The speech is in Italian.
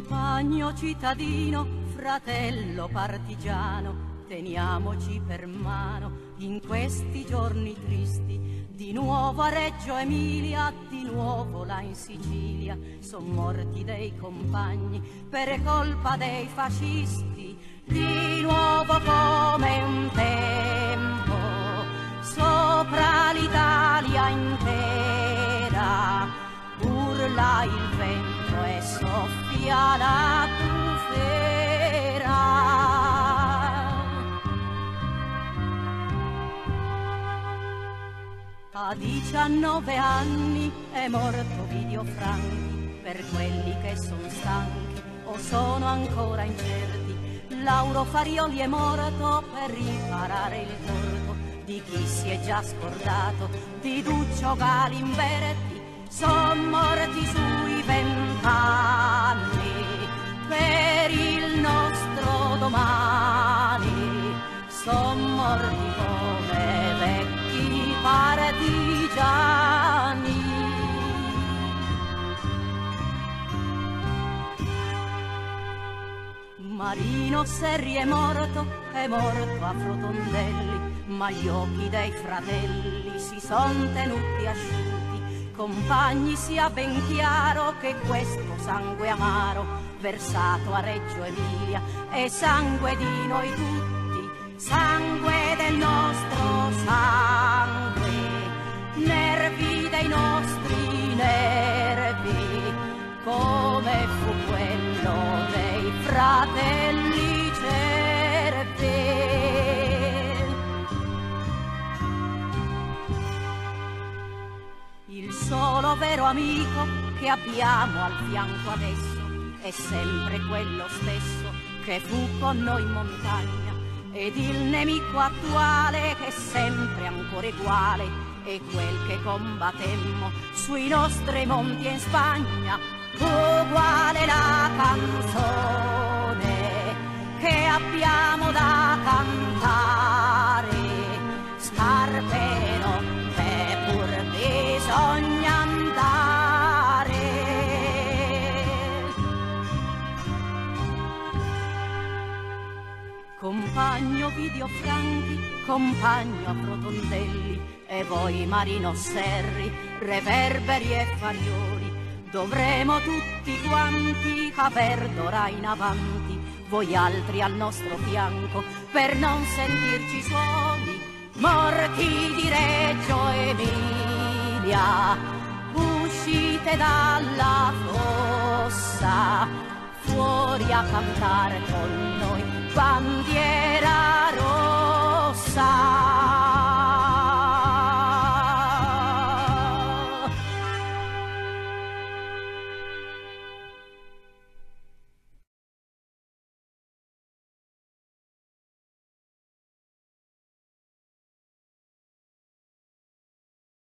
Compagno cittadino, fratello partigiano, teniamoci per mano in questi giorni tristi. Di nuovo a Reggio Emilia, di nuovo là in Sicilia, son morti dei compagni per colpa dei fascisti. Di nuovo come un tempo, sopra l'Italia intera, urla il vento e soffia la bufera. A 19 anni è morto Ovidio Franchi, per quelli che son stanchi o sono ancora incerti. Lauro Farioli è morto per riparare il torto di chi si è già scordato di Duccio Galimberti. Son morti sui 20 anni per il nostro domani, son morti come vecchi partigiani. Marino Serri è morto a Frotondelli, ma gli occhi dei fratelli si son tenuti asciutti. Compagni, sia ben chiaro che questo sangue amaro versato a Reggio Emilia è sangue di noi tutti, sangue del nostro sangue, nervi dei nostri nervi, come fu quello dei fratelli Cervi. Il solo vero amico che abbiamo al fianco adesso è sempre quello stesso che fu con noi in montagna, ed il nemico attuale che è sempre ancora uguale è quel che combattemmo sui nostri monti in Spagna. Uguale la canzone che abbiamo da cantare, scarpe notte pur bisogna andare. Compagno Ovidio Franchi, compagno a Frotondelli, e voi Marino Serri, Reverberi e Farioli, dovremo tutti quanti aver d'ora in avanti voi altri al nostro fianco per non sentirci soli. Morti di Reggio Emilia, uscite dalla fossa, fuori a cantare con noi bandiera rossa.